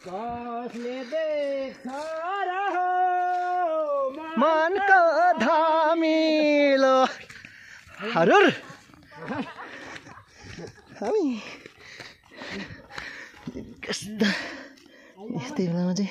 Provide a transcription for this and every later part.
कसले देख्छ र हो मनको धमिलो हरुर हामी कस्ता यस्तै बेलामा चाहिँ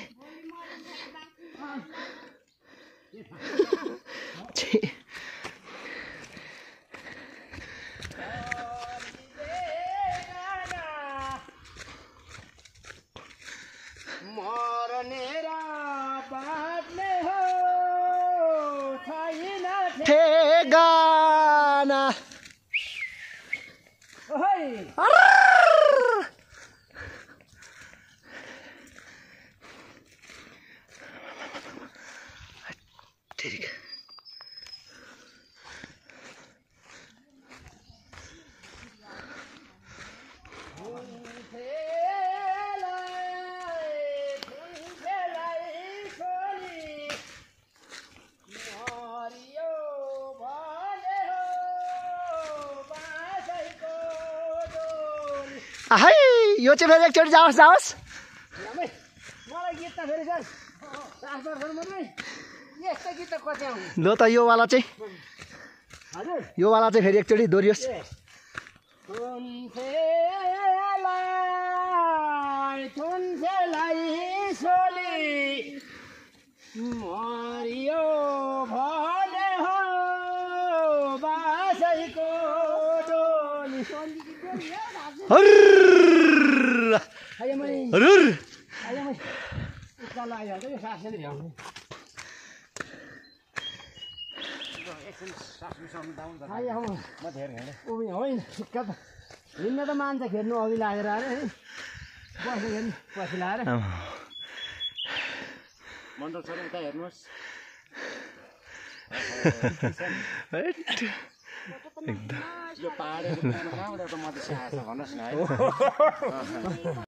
मर्ने र बाँच्ने हो छैन ठेगाना ओइ आहै यो चाहिँ फेरि एकचोटि जाओस् मलाई गीत त फेरि सर यस्तो गीत त कति आउने लो त यो वाला चाहिँ हजुर यो वाला चाहिँ फेरि एकचोटि दोहोरियोस् थुन्सेलाई सोली मरियो भने हो बासैको डोली हर्र हरुर उकालो आइहाल्छ कि सासले भ्याउने होइन हिँड्न त मान्छ खेर्नु अघि लागेर अरे है बस्नु हेर्नु पछि लाएर मण्डल सर उता हेर्नुहोस् यो पाहाडको त म त भन्नुहोस् न है